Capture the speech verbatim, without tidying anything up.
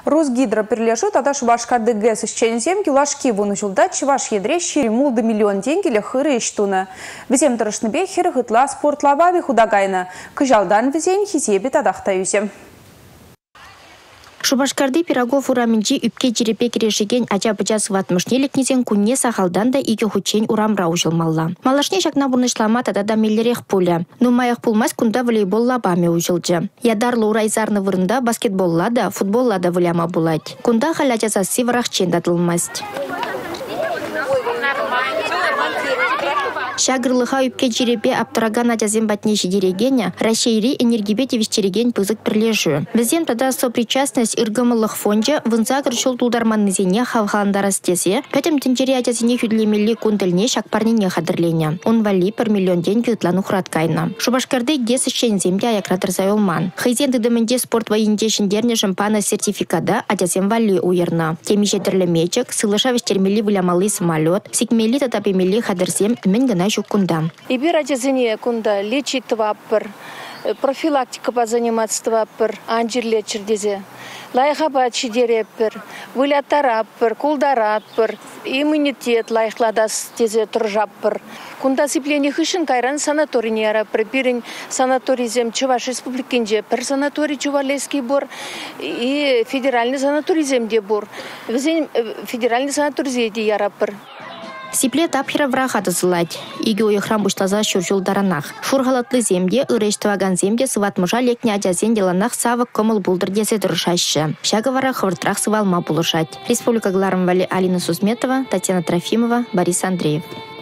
Росгидро перележу, тогда Шубашкарды ГЭС из Ченземки лашки вон жылда Чуваш едре шире мулды миллион деньги для хыры иштуна. Везем тарашныбе хиры гытла спортлавави худагайна. Кыжалдан везен хизебе тадақтаюзе. Шубашкарды пирогов ураминчи үпке жерепе керешеген ача-быча сыватмышнелік незен күнне сахалдан да иге хучен урамра ужылмалла. Малашне шакна бурнышлама тада да меллерех пуля. Нумаях пулмас кунда волейбол лабаме ужылчы. Ядарлы урайзарны вырында баскетболла да, футболла да вляма булать. Кунда халя жазасы варахчен датылмасть. Шагырлыха үпке жерепе аптыраган ажазен батнеші дерегене, Рашейри энергибете вещереген пызык прилежу. Візем тада сопричастность иргамылық фонде вынзагыр шул тулдарманнызене хавхаландарастезе, пәтім тінчері ажазене хүдлемелі кундылне шакпарнене хадырлене. Он вали пар миллион деньги ытлану хураткайна. Шубашкарды гес ішен земде аякратыр зайолман. Хайзен дыдымынде спорт военде шындерне жымпана сертификада ажазен вали уерна. Темише тірлемечек, сылыша вестермели вылямалы самолет, сикмели татапемели хадырзем мен гына кунда. Ибир ажазене кунда лечить тваппер, профилактика по заниматься тваппер, анжир лечер дезе. Лайхаба чидереппер, вылятараппер, кулдараппер, иммунитет лайхладас дезе туржаппер. Кунда сиплени хышын кайран санаторий яраппер, бирин санаторизем Чуваш республикинже, пер санаторий Чувалейский бор и федеральный санаторизем де бор. Везен федеральный санаторий де яраппер. Сипле тапхира врахады зылать. Иге ойықрам бұштаза шүржул даранақ. Шурғалатлы земде, ырыштываган земде сыватмыжа лекне ажазен деланақ савық көміл бұлдыр десе дұрышашы. Шагывара хывыртрақ сывалма бұлышать. Республика Гларым Вали Алина Сузметова, Татьяна Трофимова, Борис Андреев.